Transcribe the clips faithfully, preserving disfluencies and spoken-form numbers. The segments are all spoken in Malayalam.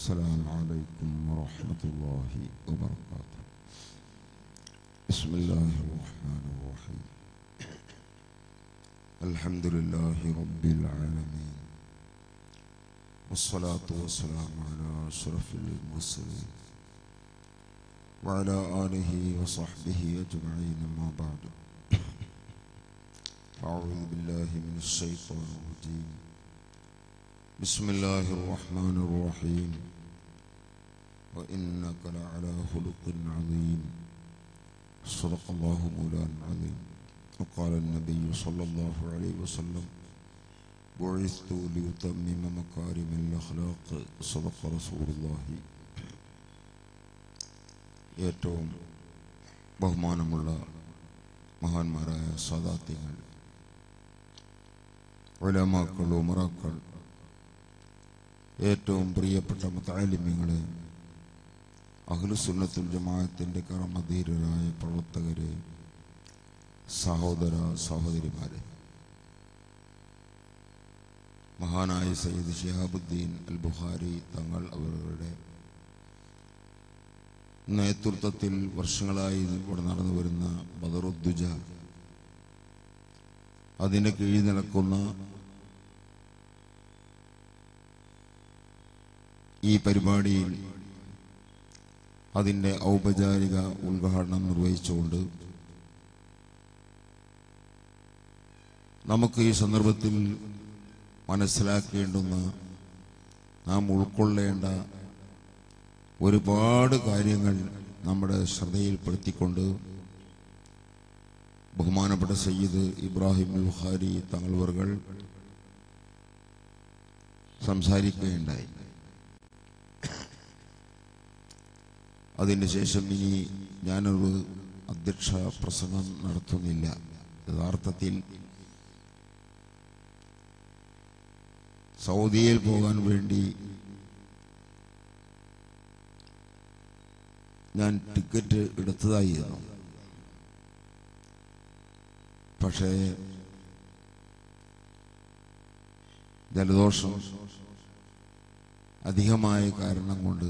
السلام عليكم ورحمة الله وبركاته. بسم الله الرحمن الرحيم. الحمد لله رب العالمين، والصلاة والسلام على أشرف المرسلين وعلى آله وصحبه أجمعين. ما بعد، أعوذ بالله من الشيطان الرجيم. بسم الله الرحمن الرحيم. وإنك لعلى خلق عظيم. صدق الله مولانا العظيم. وقال النبي صلى الله عليه وسلم: بعثت لأتمم مكارم الأخلاق. صدق رسول الله. ഏറ്റവും ബഹുമാനമുള്ള മഹാന്മാരായ സാദാത്യങ്ങൾ, ഉലമാക്കൾ, ഉമറാക്കൾ, ഏറ്റവും പ്രിയപ്പെട്ട മുതഅല്ലിമീങ്ങളെ, അഹ്ലുസുന്നത്തുൽ ജമാഅത്തിന്റെ കർമ്മധീരരായ പ്രവർത്തകരെ, സഹോദര സഹോദരിമാരെ, മഹാനായ സയ്യിദ് ശിഹാബുദ്ദീൻ അൽ ബുഖാരി തങ്ങൾ അവരുടെ നേതൃത്വത്തിൽ വർഷങ്ങളായി ഇവിടെ നടന്നു വരുന്ന ബദറുദ്ദുജ, അതിന് കീഴിൽ നടക്കുന്ന ഈ പരിപാടിയിൽ അതിൻ്റെ ഔപചാരിക ഉദ്ഘാടനം നിർവഹിച്ചുകൊണ്ട് നമുക്ക് ഈ സന്ദർഭത്തിൽ മനസ്സിലാക്കേണ്ടുന്ന, നാം ഉൾക്കൊള്ളേണ്ട ഒരുപാട് കാര്യങ്ങൾ നമ്മുടെ ശ്രദ്ധയിൽപ്പെടുത്തിക്കൊണ്ട് ബഹുമാനപ്പെട്ട സയ്യിദ് ഇബ്രാഹിം അൽ ബുഖാരി തങ്ങളവറുകൾ സംസാരിക്കുകയുണ്ടായി. അതിന് ശേഷം ഇനി ഞാനൊരു അധ്യക്ഷ പ്രസംഗം നടത്തുന്നില്ല. യഥാർത്ഥത്തിൽ സൗദിയിൽ പോകാൻ വേണ്ടി ഞാൻ ടിക്കറ്റ് എടുത്തതായിരുന്നു. പക്ഷേ ജലദോഷം അധികമായ കാരണം കൊണ്ട്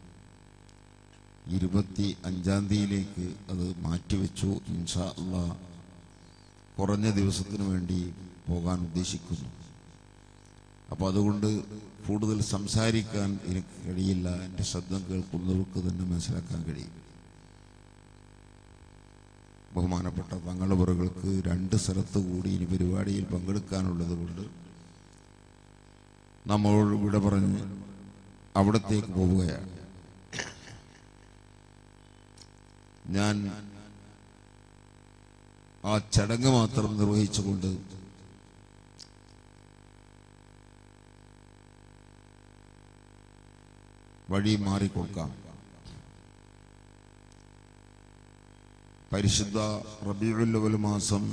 ഇരുപത്തി അഞ്ചാം തീയതിയിലേക്ക് അത് മാറ്റിവെച്ചു. ഇൻഷാ അല്ലാഹ് കുറഞ്ഞ ദിവസത്തിന് വേണ്ടി പോകാൻ ഉദ്ദേശിക്കുന്നു. അപ്പോൾ അതുകൊണ്ട് കൂടുതൽ സംസാരിക്കാൻ എനിക്ക് കഴിയില്ല. എൻ്റെ ശബ്ദം കേൾക്കുന്നവർക്ക് തന്നെ മനസ്സിലാക്കാൻ കഴിയും. ബഹുമാനപ്പെട്ട തങ്ങളുവറുകൾക്ക് രണ്ട് സ്ഥലത്ത് കൂടി ഇനി പരിപാടിയിൽ പങ്കെടുക്കാനുള്ളത് കൊണ്ട് നമ്മളോട് വിട പറഞ്ഞ് അവിടത്തേക്ക് പോവുകയാണ്. ഞാൻ ആ ചടങ്ങ് മാത്രം നിർവഹിച്ചുകൊണ്ട് വഴി മാറിക്കൊടുക്കാം. പരിശുദ്ധ റബീഉൽ അവ്വൽ മാസം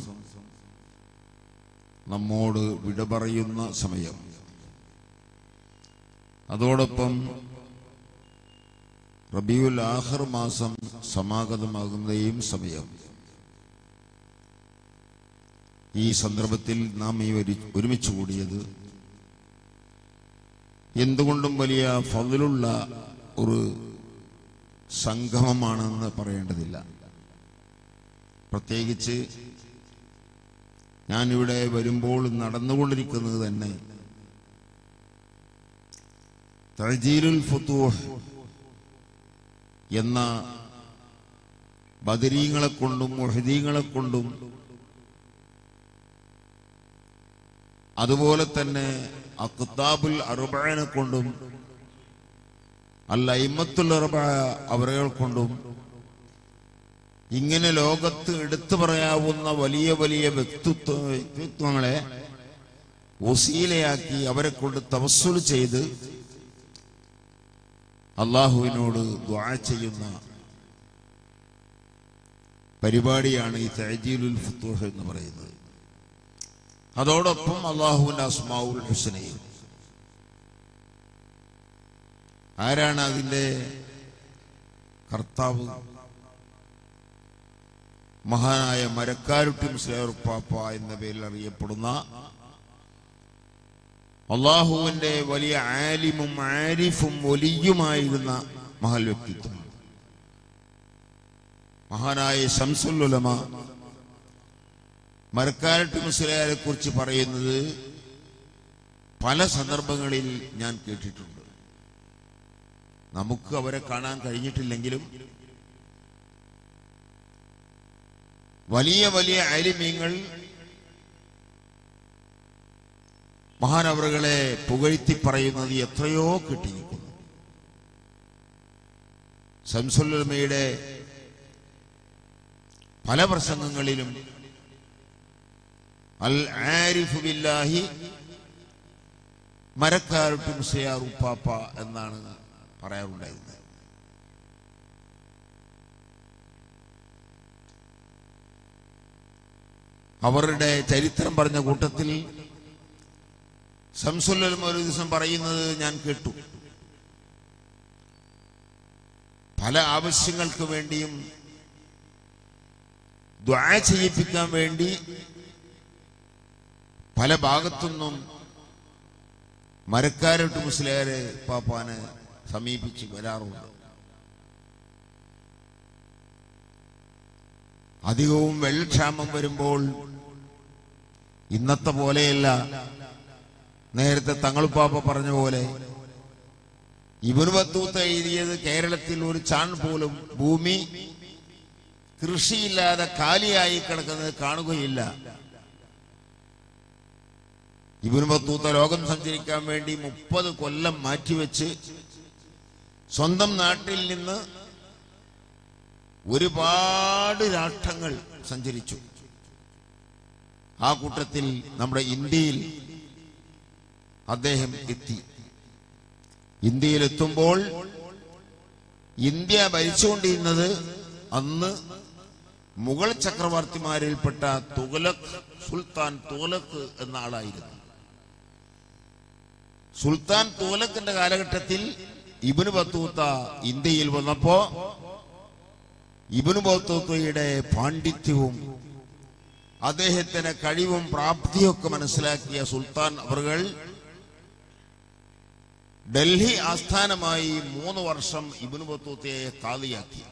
നമ്മോട് വിട പറയുന്ന സമയം, അതോടൊപ്പം റബീഉൽ ആഖിർ മാസം സമാഗതമാകുന്നയും സമയം. ഈ സന്ദർഭത്തിൽ നാം ഈ ഒരുമിച്ച് കൂടിയത് എന്തുകൊണ്ടും വലിയ ഫളിലുള്ള ഒരു സംഗമമാണെന്ന് പറയേണ്ടതില്ല. പ്രത്യേകിച്ച് ഞാനിവിടെ വരുമ്പോൾ നടന്നുകൊണ്ടിരിക്കുന്നത് തന്നെ തഅജീലുൽ ഫുതൂഹ് എന്ന ബദരീങ്ങളെ കൊണ്ടും മുഹ്ദീങ്ങളെ കൊണ്ടും അതുപോലെ തന്നെ അഖ്താബുൽ അർബഅനെ കൊണ്ടും അൽ അയിമത്തുൽ അർബഅ അവരെ കൊണ്ടും ഇങ്ങനെ ലോകത്ത് എടുത്തു പറയാവുന്ന വലിയ വലിയ വ്യക്തിത്വ വ്യക്തിത്വങ്ങളെ വസീലയാക്കി അവരെ കൊണ്ട് തവസ്സുൽ ചെയ്ത് അള്ളാഹുവിനോട് ദുആ ചെയ്യുന്ന പരിപാടിയാണ് ഈ തഅജീലുൽ ഫുതൂഹ് എന്ന് പറയുന്നത്. അതോടൊപ്പം അള്ളാഹുവിന്റെ അസ്മാഉൽ ഹുസ്നയും. ആരാണ് അതിന്റെ കർത്താവ്? മഹാനായ മരക്കാരുട്ടി മുസ്ലിയാർ പാപ്പ എന്ന പേരിൽ അറിയപ്പെടുന്ന അള്ളാഹുവിന്റെ വലിയ ആലിമും ആരിഫും വലിയുമായിരുന്ന മഹൽ വ്യക്തിത്വം മഹാനായ ശംസുൽ ഉലമ മരക്കാരട്ട് മുസ്ലിയാരെ കുറിച്ച് പറയുന്നത് പല സന്ദർഭങ്ങളിൽ ഞാൻ കേട്ടിട്ടുണ്ട്. നമുക്ക് അവരെ കാണാൻ കഴിഞ്ഞിട്ടില്ലെങ്കിലും വലിയ വലിയ ആലിമീങ്ങൾ മഹാനവറുകളെ പുകഴ്ത്തി പറയുന്നത് എത്രയോ കിട്ടിയിരിക്കുന്നു. ശംസുൽ ഉലമയുടെ പല പ്രസംഗങ്ങളിലും അൽ ആരിഫു ബില്ലാഹി മരക്കാരട്ട് മുസ്ലിയാർ ഉപ്പാപ്പ എന്നാണ് പറയാറുണ്ടായിരുന്നത്. അവരുടെ ചരിത്രം പറഞ്ഞ കൂട്ടത്തിൽ ശംസുൽ ഉലമ ഒരു ദിവസം പറയുന്നത് ഞാൻ കേട്ടു. പല ആവശ്യങ്ങൾക്ക് വേണ്ടിയും ദുആ ചെയ്യിപ്പിക്കാൻ വേണ്ടി പല ഭാഗത്തുനിന്നും മരക്കാരട്ട് മുസ്ലിയാരെ പാപ്പാനെ സമീപിച്ച് വരാറുണ്ട്. അധികവും വെള്ളക്ഷാമം വരുമ്പോൾ ഇന്നത്തെ പോലെയല്ല, നേരത്തെ തങ്ങളുപ്പാപ്പ പറഞ്ഞ പോലെ ഇബ്നു ബത്തൂത്ത എഴുതിയത് കേരളത്തിൽ ഒരു ചാൺ പോലും ഭൂമി കൃഷിയില്ലാതെ കാലിയായി കിടക്കുന്നത് കാണുകയില്ല. ഇബ്നു ബത്തൂത്ത ലോകം സഞ്ചരിക്കാൻ വേണ്ടി മുപ്പത് കൊല്ലം മാറ്റിവെച്ച് സ്വന്തം നാട്ടിൽ നിന്ന് ഒരുപാട് രാഷ്ട്രങ്ങൾ സഞ്ചരിച്ചു. ആ കൂട്ടത്തിൽ നമ്മുടെ ഇന്ത്യയിൽ അദ്ദേഹം എത്തി. ഇന്ത്യയിൽ എത്തുമ്പോൾ ഇന്ത്യ ഭരിച്ചുകൊണ്ടിരുന്നത് അന്ന് മുഗൾ ചക്രവർത്തിമാരിൽപ്പെട്ട തുഗ്ലക് സുൽത്താൻ തുഗ്ലക് എന്ന ആളായിരുന്നു. സുൽത്താൻ തുഗ്ലക്കിന്റെ കാലഘട്ടത്തിൽ ഇബ്നു ബത്തൂത്ത ഇന്ത്യയിൽ വന്നപ്പോ ഇബ്നു ബത്തൂത്തയുടെ പാണ്ഡിത്യവും അദ്ദേഹത്തിന്റെ കഴിവും പ്രാപ്തിയൊക്കെ മനസ്സിലാക്കിയ സുൽത്താൻ അവറുകൾ ഡൽഹി ആസ്ഥാനമായി മൂന്ന് വർഷം ഇബ്നു ബത്തൂത്തയെ ഖാദിയാക്കി.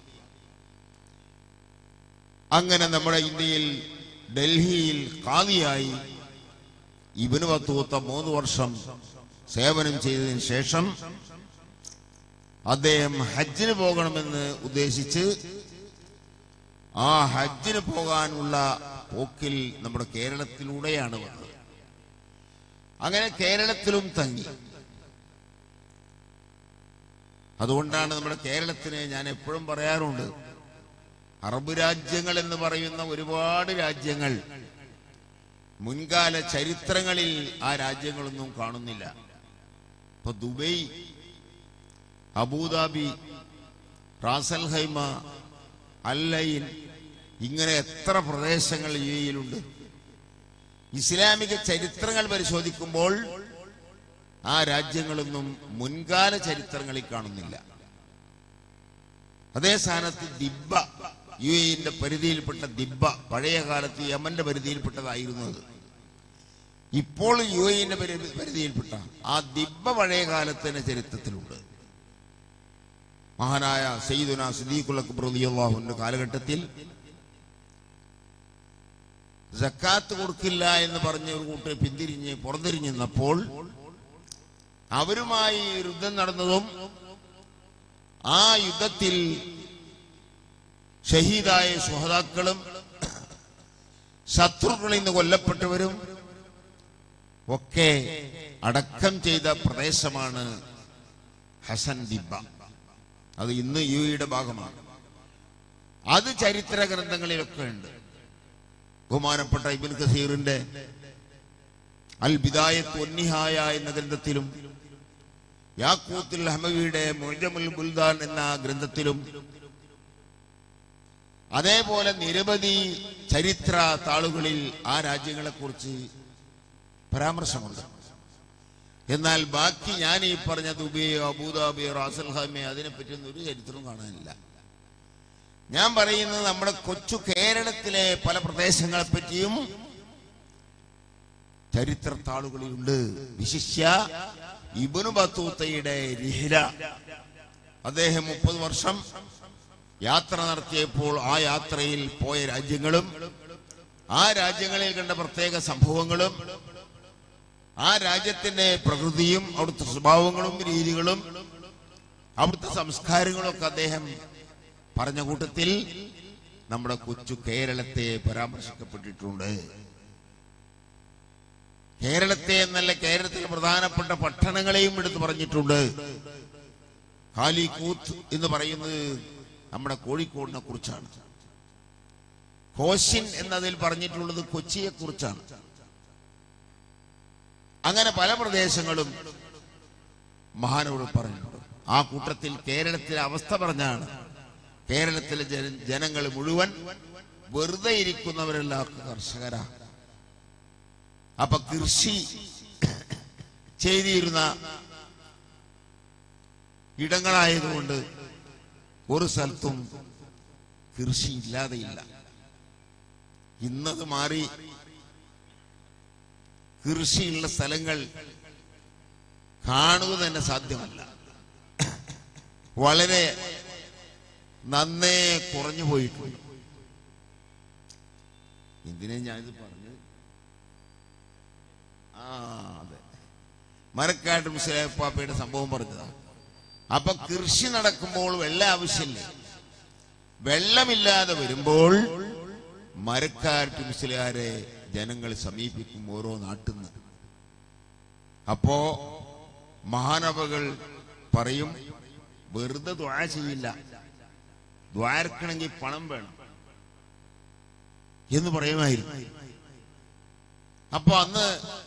അങ്ങനെ നമ്മുടെ ഇന്ത്യയിൽ ഡൽഹിയിൽ ഖാദിയായി ഇബ്നു ബത്തൂത്ത മൂന്ന് വർഷം സേവനം ചെയ്തതിനു ശേഷം അദ്ദേഹം ഹജ്ജിന് പോകണമെന്ന് ഉദ്ദേശിച്ച് ആ ഹജ്ജിന് പോകാനുള്ള പോക്കിൽ നമ്മുടെ കേരളത്തിലൂടെയാണ് വന്നത്. അങ്ങനെ കേരളത്തിലും തങ്ങി. അതുകൊണ്ടാണ് നമ്മുടെ കേരളത്തിനെ ഞാൻ എപ്പോഴും പറയാറുണ്ട്, അറബ് രാജ്യങ്ങൾ എന്ന് പറയുന്ന ഒരുപാട് രാജ്യങ്ങൾ മുൻകാല ചരിത്രങ്ങളിൽ ആ രാജ്യങ്ങളൊന്നും കാണുന്നില്ല. ഇപ്പൊ Dubai, Abu Dhabi, Ras al Khaimah, Al Ain, ഇങ്ങനെ എത്ര പ്രദേശങ്ങൾ യു എയിലുണ്ട്. ഇസ്ലാമിക ചരിത്രങ്ങൾ പരിശോധിക്കുമ്പോൾ ആ രാജ്യങ്ങളൊന്നും മുൻകാല ചരിത്രങ്ങളിൽ കാണുന്നില്ല. അതേ സ്ഥാനത്ത് ദിബ്ബ, യു എന്റെ പരിധിയിൽപ്പെട്ട ദിബ്ബ പഴയ കാലത്ത് യമന്റെ പരിധിയിൽപ്പെട്ടതായിരുന്നത് ഇപ്പോൾ യു എന്റെ പരിധിയിൽപ്പെട്ട ആ ദിബ്ബ പഴയ കാലത്തിന്റെ ചരിത്രത്തിലുണ്ട്. മഹാനായ സയ്യിദുനാ സിദ്ദീഖുൽ അക്ബർ റളിയല്ലാഹു അൻഹു കാലഘട്ടത്തിൽ സക്കാത്ത് കൊടുക്കില്ല എന്ന് പറഞ്ഞ ഒരു കൂട്ടർ പിന്തിരിഞ്ഞ് പുറത്തിരിഞ്ഞ് നിന്നപ്പോൾ അവരുമായി യുദ്ധം നടന്നതും ആ യുദ്ധത്തിൽ ഷഹീദായ സുഹദാക്കളും ശത്രുക്കളിൽ നിന്ന് കൊല്ലപ്പെട്ടവരും ഒക്കെ അടക്കം ചെയ്ത പ്രദേശമാണ് ഹസൻ ദിബ്ബ. അത് ഇന്ന് യു എയുടെ ഭാഗമാണ്. അത് ചരിത്ര ഗ്രന്ഥങ്ങളിലൊക്കെ ഉണ്ട്. ബഹുമാനപ്പെട്ട ഇബ്നു കസീറിന്റെ അൽ ബിദായത്ത് വന്നിഹായ എന്ന ഗ്രന്ഥത്തിലും യാഖൂത്തുൽ ഹമവിയുടെ മുഅ്ജമുൽ ബുൽദാൻ എന്ന ഗ്രന്ഥത്തിലും അതേപോലെ നിരവധി ചരിത്ര താളുകളിൽ ആ രാജ്യങ്ങളെ കുറിച്ച് പരാമർശമുണ്ട്. എന്നാൽ ബാക്കി ഞാൻ ഈ പറഞ്ഞ ദുബൈയോ അബുദാബിയോ റാസൽ ഖൈമയോ അതിനെപ്പറ്റിയൊന്നും ഒരു ചരിത്രവും കാണാനില്ല. ഞാൻ പറയുന്നത് നമ്മുടെ കൊച്ചു കേരളത്തിലെ പല പ്രദേശങ്ങളെ പറ്റിയും ചരിത്രത്താളുകളിലുണ്ട്. വിശിഷ്യ ഇബ്നു ബത്തൂത്തയുടെ റിഹ്ല, അദ്ദേഹം മുപ്പത് വർഷം യാത്ര നടത്തിയപ്പോൾ ആ യാത്രയിൽ പോയ രാജ്യങ്ങളും ആ രാജ്യങ്ങളിൽ കണ്ട പ്രത്യേക സംഭവങ്ങളും ആ രാജ്യത്തിന്റെ പ്രകൃതിയും അവിടുത്തെ സ്വഭാവങ്ങളും രീതികളും അവിടുത്തെ സംസ്കാരങ്ങളും ഒക്കെ അദ്ദേഹം പറഞ്ഞ കൂട്ടത്തിൽ നമ്മുടെ കൊച്ചു കേരളത്തെ പരാമർശിക്കപ്പെട്ടിട്ടുണ്ട്. കേരളത്തെ എന്നല്ല, കേരളത്തിലെ പ്രധാനപ്പെട്ട പട്ടണങ്ങളെയും എടുത്തു പറഞ്ഞിട്ടുണ്ട്. കാലിക്കൂത്ത് എന്ന് പറയുന്നത് നമ്മുടെ കോഴിക്കോടിനെ കുറിച്ചാണ്. കോശിൻ എന്നതിൽ പറഞ്ഞിട്ടുള്ളത് കൊച്ചിയെ കുറിച്ചാണ്. അങ്ങനെ പല പ്രദേശങ്ങളും മഹാനോട് പറഞ്ഞിട്ടുണ്ട്. ആ കൂട്ടത്തിൽ കേരളത്തിലെ അവസ്ഥ പറഞ്ഞാണ്. കേരളത്തിലെ ജനങ്ങൾ മുഴുവൻ വെറുതെ ഇരിക്കുന്നവരെല്ലാം കർഷകരാ. അപ്പൊ കൃഷി ചെയ്തിരുന്ന ഇടങ്ങളായതുകൊണ്ട് ഒരു സ്ഥലത്തും കൃഷി ഇല്ലാതെയില്ല. ഇന്നത് മാറി കൃഷിയുള്ള സ്ഥലങ്ങൾ കാണുക തന്നെ സാധ്യമല്ല. വളരെ നന്നേ കുറഞ്ഞു പോയിട്ടുണ്ട്. എന്തിനാ ഞാനിത് പറഞ്ഞു? ആ അതെ, മരക്കാട്ട് മുസ്ലിപ്പാപ്പയുടെ സംഭവം പറഞ്ഞതാണ്. അപ്പൊ കൃഷി നടക്കുമ്പോൾ വെള്ളം ആവശ്യമില്ല. വെള്ളമില്ലാതെ വരുമ്പോൾ മരക്കാട്ട് മുസ്ലിയാരെ ജനങ്ങൾ സമീപിക്കും ഓരോ നാട്ടിൽ നിന്ന്. അപ്പോ മഹാനവകൾ പറയും, വെറുതെ ദുആ ചെയ്യില്ല, ദ്വാരക്കണമെങ്കിൽ പണം വേണം എന്ന് പറയുമായിരുന്നു. അപ്പൊ അന്ന്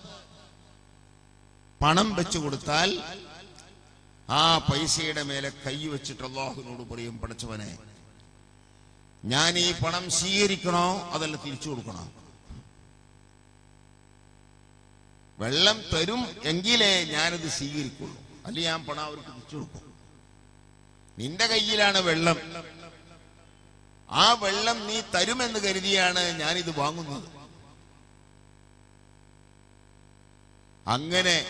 പണം വെച്ചു കൊടുത്താൽ ആ പൈസയുടെ മേലെ കൈ വെച്ചിട്ട് അല്ലാഹുവിനോട് പറയും, പടച്ചവനെ, ഞാൻ ഈ പണം സ്വീകരിക്കണോ അതല്ല തിരിച്ചു കൊടുക്കണോ? വെള്ളം തരും എങ്കിലേ ഞാനത് സ്വീകരിക്കുള്ളൂ, അല്ലെങ്കിൽ ഞാൻ പണം അവർക്ക് തിരിച്ചു കൊടുക്കും. നിന്റെ കയ്യിലാണ് വെള്ളം, ആ വെള്ളം നീ തരുമെന്ന് കരുതിയാണ് ഞാനിത് വാങ്ങുന്നത്. അങ്ങനെ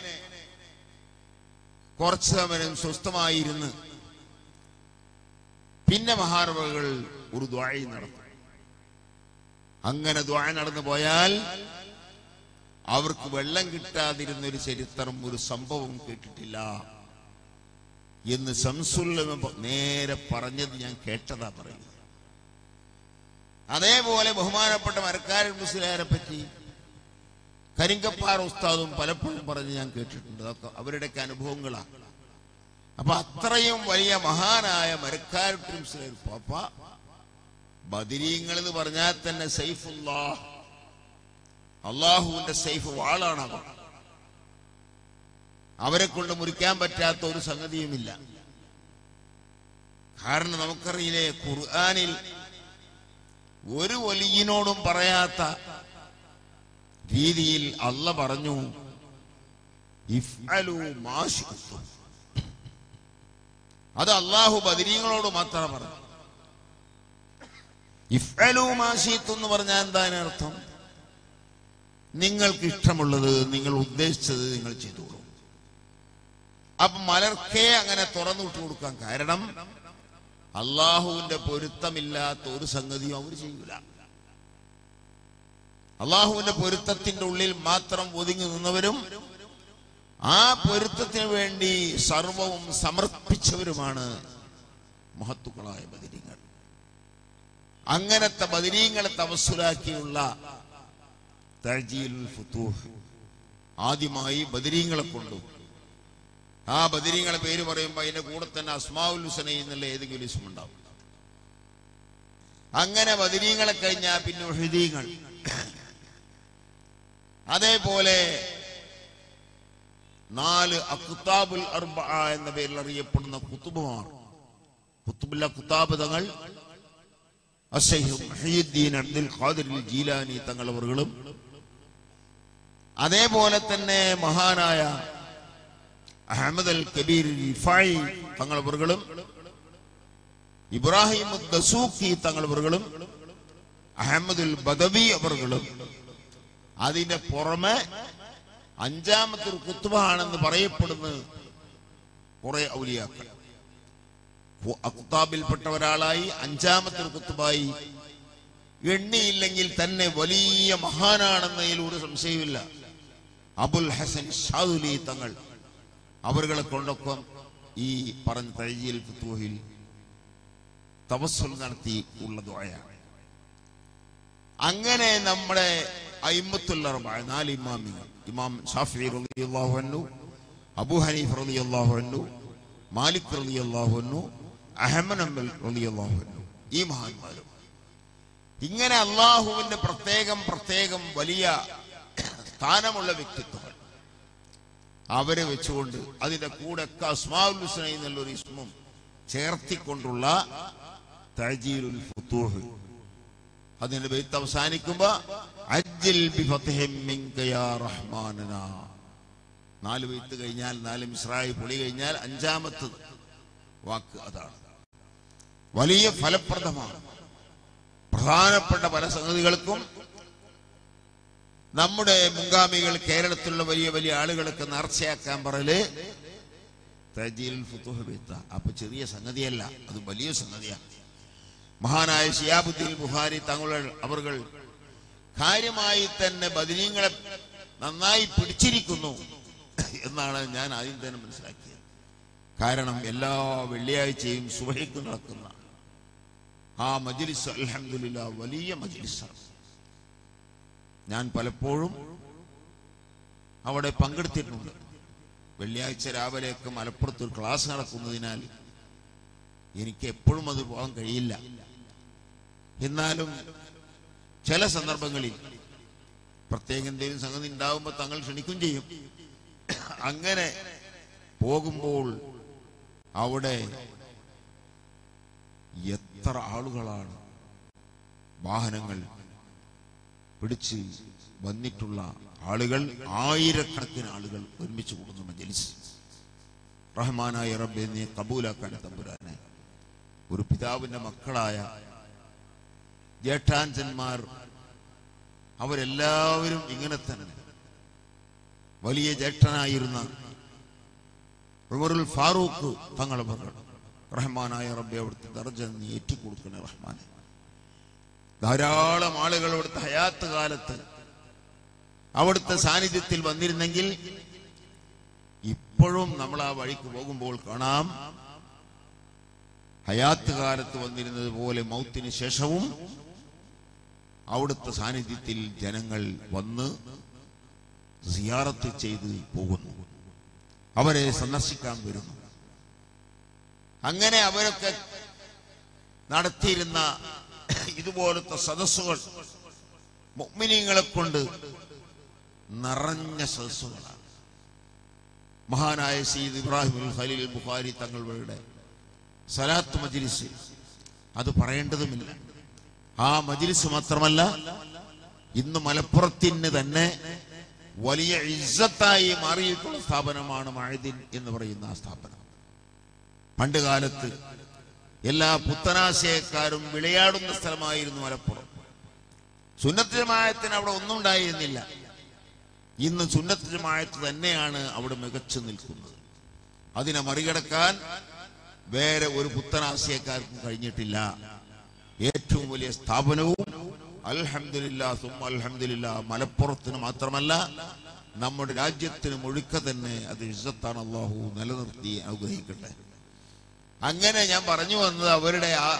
കുറച്ചു സമയം സ്വസ്ഥമായിരുന്ന് പിന്നെ മഹാനവകൾ ഒരു ദുആ നടത്തും. അങ്ങനെ ദുആ നടന്നു പോയാൽ അവർക്ക് വെള്ളം കിട്ടാതിരുന്ന ഒരു ചരിത്രം, ഒരു സംഭവം കേട്ടിട്ടില്ല എന്ന് ശംസുല്ലമ നേരെ പറഞ്ഞത് ഞാൻ കേട്ടതാ പറയുന്നത്. അതേപോലെ ബഹുമാനപ്പെട്ട മരക്കാരൻ മുസ്ലിയാരെ പറ്റി കരിങ്കപ്പാറ ഉസ്താദും പലപ്പോഴും പറഞ്ഞ് ഞാൻ കേട്ടിട്ടുണ്ട്. അതൊക്കെ അവരുടെയൊക്കെ അനുഭവങ്ങളാണ്. അപ്പൊ അത്രയും വലിയ മഹാനായ മരക്കാരൻ മുസ്ലിയാർ പാപ്പ, ബദരീങ്ങൾ എന്ന് പറഞ്ഞാൽ തന്നെ സൈഫുല്ലാഹ്, അള്ളാഹുവിന്റെ സൈഫ് വാളാണ് അവർ. അവരെ കൊണ്ട് മുറിക്കാൻ പറ്റാത്ത ഒരു സംഗതിയുമില്ല. കാരണം നമുക്കറിയില്ലേ, ഖുർആനിൽ ഒരു വലിയനോടും പറയാത്ത രീതിയിൽ അല്ല പറഞ്ഞു, ഇഫ്അലു മാ ശിഅ്തും. അത് അള്ളാഹു ബദരീങ്ങളോട് മാത്രം പറഞ്ഞു. ഇഫ്അലു മാ ശിഅ്തും എന്ന് പറഞ്ഞാൽ എന്താണ് അർത്ഥം? നിങ്ങൾക്ക് ഇഷ്ടമുള്ളത്, നിങ്ങൾ ഉദ്ദേശിച്ചത് നിങ്ങൾ ചെയ്തോളൂ. അപ്പൊ മലർക്കേ അങ്ങനെ തുറന്നു വിട്ടു കൊടുക്കാൻ കാരണം അള്ളാഹുവിന്റെ പൊരുത്തമില്ലാത്ത ഒരു സംഗതിയും അവർ ചെയ്യൂല. അള്ളാഹുവിന്റെ പൊരുത്തത്തിന്റെ ഉള്ളിൽ മാത്രം ഒതുങ്ങി നിന്നവരും ആ പൊരുത്തത്തിന് വേണ്ടി സർവവും സമർപ്പിച്ചവരുമാണ് മഹത്തുക്കളായ ബദരീങ്ങൾ. അങ്ങനത്തെ ബദരീങ്ങളെ തവസ്സുലാക്കിയുള്ള തഅ്ജീലുൽ ഫുതൂഹ് ആദ്യമായി ബദരീങ്ങളെ കൊണ്ടു. ആ ബദരീങ്ങളെ പേര് പറയുമ്പോൾ അതിന്റെ കൂടെ തന്നെ അസ്മാഉൽ ഹുസ്ന എന്നുള്ള ഏതെങ്കിലും ഇസ്മ ഉണ്ടാവും. അങ്ങനെ ബദരീങ്ങളെ കഴിഞ്ഞാൽ പിന്നെ ഉഹദീങ്ങൾ, അതേപോലെ നാല് അഖ്താബുൽ അർബഅ എന്ന പേരിൽ അറിയപ്പെടുന്ന ഖുതുബുമാർ, ഖുതുബുൽ അഖ്താബ് തങ്ങൾ, അശ്ശൈഖ് മുഹയ്യിദ്ദീൻ അബ്ദുൽ ഖാദിർ ജീലാനി തങ്ങളവറുകളും, അതേപോലെ തന്നെ മഹാനായ അഹ്മദ് അൽ കബീർ റിഫായി തങ്ങളവറുകളും, ഇബ്രാഹിം ദസൂഖി തങ്ങളവറുകളും, അഹമ്മദുൽ ബദവി അവറുകളും, അതിന്റെ പുറമെ അഞ്ചാമത്തെ ഒരു ഖുത്ബ ആണെന്ന് പറയപ്പെടുന്ന കുറെ ഔലിയാക്കൾ അഖ്താബിൽപ്പെട്ട ഒരാളായി അഞ്ചാമത്തെ ഒരു ഖുത്ബായി എണ്ണിയില്ലെങ്കിൽ തന്നെ വലിയ മഹാനാണെന്നതിൽ ഒരു സംശയമില്ല. അബുൽ ഹസൻ ഷാദുലി തങ്ങൾ അവരുടെ കൊണ്ടൊക്കെ ഈ പറഞ്ഞ തഅ്ജീൽ ഫുതൂഹിൽ തവസ്സുൽ നടത്തി ഉള്ള ദുആയാണ്. അങ്ങനെ നമ്മുടെ അയിമ്മത്തുൽ അർബഅ നാല് ഇമാമികൾ, ഇമാം ഷാഫിഈ റളിയല്ലാഹു അൻഹു, അബൂ ഹനീഫ റളിയല്ലാഹു അൻഹു, മാലിക് റളിയല്ലാഹു അൻഹു, അഹ്മദ് ഹംബൽ റളിയല്ലാഹു അൻഹു, ഈ മഹാന്മാരും ഇങ്ങനെ അള്ളാഹുവിന്റെ പ്രത്യേകം പ്രത്യേകം വലിയ സ്ഥാനമുള്ള വ്യക്തിത്വങ്ങൾ അവരെ വെച്ചുകൊണ്ട് അതിന്റെ കൂടെ അസ്മാഉൽ ഹുസ്ന എന്നുള്ളൊരു ഇസ്മും ചേർത്തിക്കൊണ്ടുള്ള തഅ്ജീലുൽ ഫുതൂഹ്. അതിന്റെ ബൈത്ത് അവസാനിക്കുമ്പോ അജ്ജിൽ ബിഫത്ഹിൻ മിൻക യാ റഹ്മാനനാ. നാല് ബൈത്ത് കഴിഞ്ഞാൽ, നാല് മിസ്റായി പൊളി കഴിഞ്ഞാൽ അഞ്ചാമത്തെ വാക്ക് അതാണ്. വലിയ ഫലപ്രദമാണ്. പ്രധാനപ്പെട്ട പല സംഗതികൾക്കും നമ്മുടെ മുൻഗാമികൾ കേരളത്തിലുള്ള വലിയ വലിയ ആളുകളൊക്കെ നേർച്ചയാക്കാൻ പറയല് തഅ്ജീലുൽ ഫുതൂഹ് ബൈത്ത. അപ്പൊ ചെറിയ സംഗതിയല്ല, അത് വലിയ സംഗതിയാണ്. മഹാനായ ശിഹാബുദ്ദീൻ ബുഖാരി തങ്ങൾ അവർ കാര്യമായി തന്നെ ബദരീങ്ങളെ നന്നായി പിടിച്ചിരിക്കുന്നു എന്നാണ് ഞാൻ ആദ്യം തന്നെ മനസ്സിലാക്കിയത്. കാരണം എല്ലാ വെള്ളിയാഴ്ചയും സുബഹിക്ക് നടക്കുന്ന ആ മജ്ലിസ് അൽഹംദുലില്ലാഹ് വലിയ മജ്ലിസാണ്. ഞാൻ പലപ്പോഴും അവിടെ പങ്കെടുത്തിട്ടുണ്ട്. വെള്ളിയാഴ്ച രാവിലെയൊക്കെ മലപ്പുറത്ത് ഒരു ക്ലാസ് നടക്കുന്നതിനാൽ എനിക്ക് എപ്പോഴും അത് പോകാൻ കഴിയില്ല. എന്നാലും ചില സന്ദർഭങ്ങളിൽ പ്രത്യേക എന്തെങ്കിലും സംഗതി ഉണ്ടാകുമ്പോൾ തങ്ങൾ ക്ഷണിക്കും ചെയ്യും. അങ്ങനെ പോകുമ്പോൾ അവിടെ എത്ര ആളുകളാണ് വാഹനങ്ങൾ പിടിച്ച് വന്നിട്ടുള്ള ആളുകൾ, ആയിരക്കണക്കിന് ആളുകൾ ഒരുമിച്ച് കൂടുന്ന മജ്ലിസ്. റഹ്മാനായ റബ്ബേ നീ കബൂലാക്കാൻ തമ്പുരാനെ. ഒരു പിതാവിന്റെ മക്കളായ ജേഷ്ഠാഞ്ചന്മാർ അവരെല്ലാവരും ഇങ്ങനെ തന്നെ. വലിയ ജ്യേഷ്ഠനായിരുന്ന ഉമറുൽ ഫാറൂഖ് തങ്ങളെ മകൾ റഹ്മാനായ റബ്ബേ അവിടുത്തെ ദർജ നീ ഏറ്റിക്കൊടുക്കണേ റഹ്മാനെ. ധാരാളം ആളുകൾ അവിടുത്തെ ഹയാത്ത് കാലത്ത് അവിടുത്തെ സാന്നിധ്യത്തിൽ വന്നിരുന്നെങ്കിൽ ഇപ്പോഴും നമ്മൾ ആ വഴിക്ക് പോകുമ്പോൾ കാണാം ഹയാത്ത് കാലത്ത് വന്നിരുന്നത് പോലെ മൗത്തിന് ശേഷവും അവിടുത്തെ സാന്നിധ്യത്തിൽ ജനങ്ങൾ വന്ന് സിയാറത്ത് ചെയ്ത് പോകുന്നു, അവരെ സന്ദർശിക്കാൻ വരുന്നു. അങ്ങനെ അവരൊക്കെ നടത്തിയിരുന്ന ഇതുപോലത്തെ സദസ്സുകൾ മുഅ്മിനീങ്ങളെ കൊണ്ട് നിറഞ്ഞ സദസ്സുകളാണ്. മഹാനായ സയ്യിദ് ഇബ്രാഹിം ഖലീൽ ബുഖാരി തങ്ങളുടെ സലാത്ത് മജ്ലിസ് അത് പറയേണ്ടതുമില്ല. ആ മജ്ലിസ് മാത്രമല്ല, ഇന്ന് മലപ്പുറത്തിന് തന്നെ വലിയ ഇസ്സത്തായി മാറിയിട്ടുള്ള സ്ഥാപനമാണ് മഅദിൻ എന്ന് പറയുന്ന ആ സ്ഥാപനം. പണ്ട് കാലത്ത് എല്ലാ പുത്തനാശയക്കാരും വിളയാടുന്ന സ്ഥലമായിരുന്നു മലപ്പുറം. സുന്നത്ത് ജമാഅത്തിന് അവിടെ ഒന്നും ഉണ്ടായിരുന്നില്ല. ഇന്ന് സുന്നത്ത് ജമാഅത്ത് തന്നെയാണ് അവിടെ മികച്ചു നിൽക്കുന്നത്. അതിനെ മറികടക്കാൻ വേറെ ഒരു പുത്തനാശയക്കാർക്കും കഴിഞ്ഞിട്ടില്ല. ഏറ്റവും വലിയ സ്ഥാപനവും അൽഹംദുലില്ലാഹ് സുമ്മ അൽഹംദുലില്ലാഹ് മലപ്പുറത്തിന് മാത്രമല്ല നമ്മുടെ രാജ്യത്തിന് മുഴുക്ക തന്നെ അത് ഇസ്സത്താണ്. അല്ലാഹു നിലനിർത്തി അനുഗ്രഹിക്കട്ടെ. അങ്ങനെ ഞാൻ പറഞ്ഞു വന്നത് അവരുടെ ആ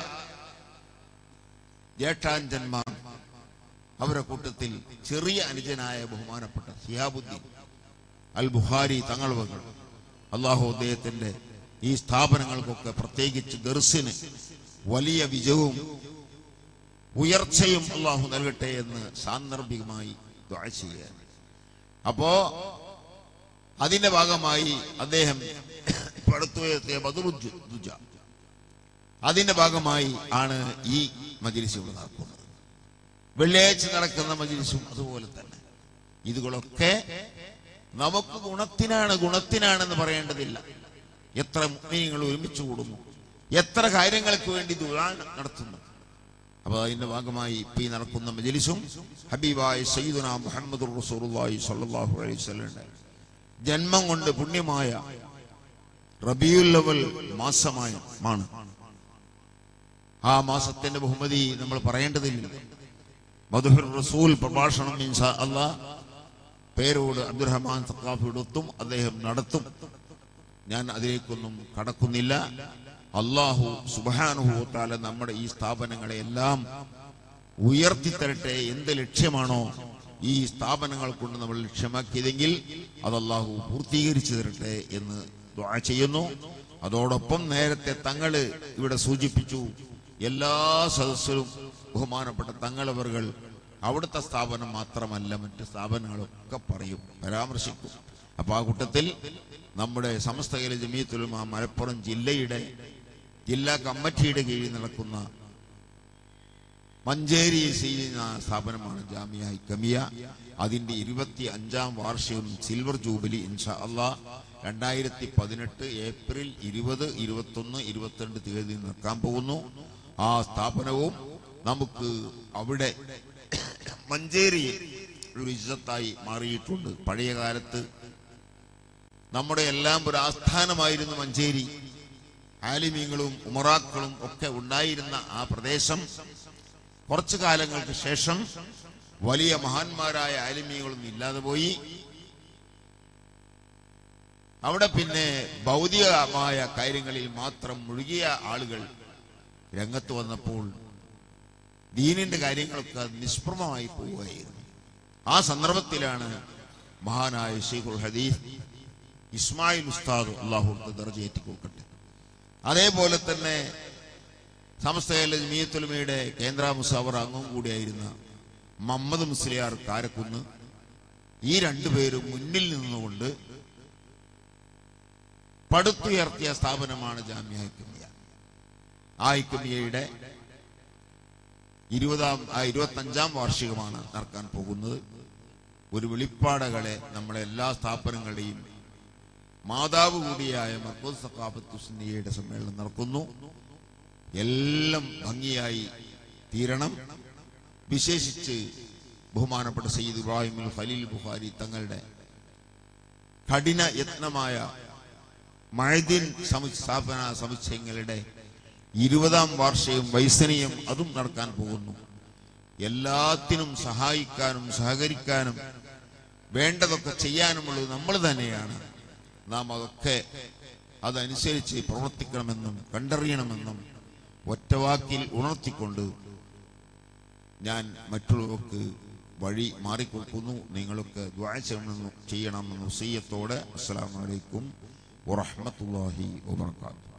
ജ്യേഷ്ഠാഞ്ചന്മാർ, അവരുടെ കൂട്ടത്തിൽ ചെറിയ അനുജനായ ബഹുമാനപ്പെട്ട ശിഹാബുദ്ദീൻ അൽ ബുഖാരി തങ്ങൾ വകൾ അല്ലാഹു അദ്ദേഹത്തിന്റെ ഈ സ്ഥാപനങ്ങൾക്കൊക്കെ പ്രത്യേകിച്ച് ദർസിന് വലിയ വിജയവും ഉയർച്ചയും അല്ലാഹു നൽകട്ടെ എന്ന് സാന്ദർഭികമായി ദുആ ചെയ്യുകയാണ്. അപ്പോ അതിന്റെ ഭാഗമായി അദ്ദേഹം പടുത്തുയർത്തിയ ബദറുദ്ദുജ അതിന്റെ ഭാഗമായി ആണ് ഈ മജ്ലിസ് ഇവിടെ നടക്കുന്നത്. വെള്ളിയാഴ്ച നടക്കുന്ന മജ്ലിസും അതുപോലെ തന്നെ. ഇതുകളൊക്കെ നമുക്ക് ഗുണത്തിനാണ് ഗുണത്തിനാണെന്ന് പറയേണ്ടതില്ല. എത്ര മുഅ്മിനീങ്ങൾ ഒരുമിച്ച് കൂടുന്നു, എത്ര കാര്യങ്ങൾക്ക് വേണ്ടി ദുആ നടത്തുന്നു. അപ്പോൾ അതിന്റെ ഭാഗമായി ഇപ്പം ഈ നടക്കുന്ന മജ്‌ലിസും ഹബീബായ സയ്യിദുനാ മുഹമ്മദുർ റസൂലുള്ളാഹി സ്വല്ലല്ലാഹു അലൈഹി വസല്ലം ജന്മം കൊണ്ട് പുണ്യമായ റബീഉൽ അവൽ മാസമായ ആണ്. ആ മാസത്തിന്റെ ബഹുമതി നമ്മൾ പറയേണ്ടതില്ല. മദ്ഹുർ റസൂൽ പ്രഭാഷണം ഇൻഷാ അല്ലാഹ് പേരോട് അബ്ദുറഹ്മാൻ സഖാഫിയുടെ ഒത്തും അദ്ദേഹം നടത്തും. ഞാൻ അതിലേക്കൊന്നും കടക്കുന്നില്ല. അല്ലാഹു സുബ്ഹാനഹു വ തആല നമ്മുടെ ഈ സ്ഥാപനങ്ങളെ എല്ലാം ഉയർത്തിത്തരട്ടെ. എന്ത് ലക്ഷ്യമാണോ ഈ സ്ഥാപനങ്ങൾ കൊണ്ട് നമ്മൾ ലക്ഷ്യമാക്കിയതെങ്കിൽ അത് അല്ലാഹു പൂർത്തീകരിച്ചു തരട്ടെ എന്ന് ദുആ ചെയ്യുന്നു. അതോടൊപ്പം നേരത്തെ തങ്ങള് ഇവിടെ സൂചിപ്പിച്ചു, എല്ലാ സദസ്സിലും ബഹുമാനപ്പെട്ട തങ്ങളവറുകൾ അവിടുത്തെ സ്ഥാപനം മാത്രമല്ല മറ്റ് സ്ഥാപനങ്ങളൊക്കെ പറയും, പരാമർശിക്കും. അപ്പൊ ആ കൂട്ടത്തിൽ നമ്മുടെ സമസ്ത കേരള ജമിയത്തുൽ ഉലമ മലപ്പുറം ജില്ലയുടെ ജില്ലാ കമ്മിറ്റിയുടെ കീഴിൽ നടക്കുന്ന മഞ്ചേരിയിൽ ചെയ്യുന്ന സ്ഥാപനമാണ് ജാമിയ ഹിക്കമിയ. അതിന്റെ ഇരുപത്തി അഞ്ചാം വാർഷികം സിൽവർ ജൂബിലി ഇൻഷാ അല്ലാഹ് രണ്ടായിരത്തി പതിനെട്ട് ഏപ്രിൽ ഇരുപത് ഇരുപത്തൊന്ന് ഇരുപത്തിരണ്ട് തീയതി നടക്കാൻ പോകുന്നു. ആ സ്ഥാപനവും നമുക്ക് അവിടെ മഞ്ചേരിയിൽ ഒരു ഇസ്സത്തായി മാറിയിട്ടുണ്ട്. പഴയ കാലത്ത് നമ്മുടെ എല്ലാം ഒരു ആസ്ഥാനമായിരുന്നു മഞ്ചേരി. ആലിമീങ്ങളും ഉമറാക്കളും ഒക്കെ ഉണ്ടായിരുന്ന ആ പ്രദേശം കുറച്ചു കാലങ്ങൾക്ക് ശേഷം വലിയ മഹാന്മാരായ ആലിമീങ്ങളൊന്നും ഇല്ലാതെ പോയി. അവിടെ പിന്നെ ഭൗതികമായ കാര്യങ്ങളിൽ മാത്രം മുഴുകിയ ആളുകൾ രംഗത്ത് വന്നപ്പോൾ ദീനിന്റെ കാര്യങ്ങളൊക്കെ നിഷ്പ്രമമായി പോവുകയായിരുന്നു. ആ സന്ദർഭത്തിലാണ് മഹാനായ ശൈഖുൽ ഹദീസ് ഇസ്മായിൽ ഉസ്താദ് അല്ലാഹു ദർജയേറ്റി കൊടുക്കട്ടെ, അതേപോലെ തന്നെ സമസ്ത കേരള ജമിയത്തുൽ ഉലമയുടെ കേന്ദ്ര മുസാവറ അംഗം കൂടിയായിരുന്ന മുഹമ്മദ് മുസ്ലിയാർ കാരക്കുന്ന്, ഈ രണ്ടുപേരും മുന്നിൽ നിന്നുകൊണ്ട് പടുത്തുയർത്തിയ സ്ഥാപനമാണ് ജാമിയ ഹിക്കമിയ. ആ ഹിക്കമിയയുടെ ഇരുപതാം ഇരുപത്തി അഞ്ചാം വാർഷികമാണ് നടക്കാൻ പോകുന്നത്. ഒരു വെളിപ്പാടകളെ നമ്മുടെ എല്ലാ സ്ഥാപനങ്ങളുടെയും മാതാവ് കൂടിയായ മർക്കസ് സഖാഫത്ത് സുന്നിയയുടെ സമ്മേളനം നടക്കുന്നു. എല്ലാം ഭംഗിയായി തീരണം. വിശേഷിച്ച് ബഹുമാനപ്പെട്ട സയ്യിദ് ഇബ്രാഹിം ഖലീൽ ബുഖാരി തങ്ങളുടെ കഠിന യത്നമായ മഅദിൻ സ്ഥാപന സമുച്ചയങ്ങളുടെ ഇരുപതാം വാർഷികം വൈസനീയം അതും നടക്കാൻ പോകുന്നു. എല്ലാത്തിനും സഹായിക്കാനും സഹകരിക്കാനും വേണ്ടതൊക്കെ ചെയ്യാനുമുള്ളത് നമ്മൾ തന്നെയാണ്. നാം അതൊക്കെ അതനുസരിച്ച് പ്രവർത്തിക്കണമെന്നും കണ്ടറിയണമെന്നും ഒറ്റവാക്കിൽ ഉണർത്തിക്കൊണ്ട് ഞാൻ മറ്റുള്ളവർക്ക് വഴി മാറിക്കൊടുക്കുന്നു. നിങ്ങളൊക്കെ ദുആ ചെയ്യണമെന്ന് ചെയ്യണമെന്ന് വസിയത്തോടെ അസ്സലാമു അലൈക്കും വറഹ്മത്തുള്ളാഹി വബറകാതുഹു.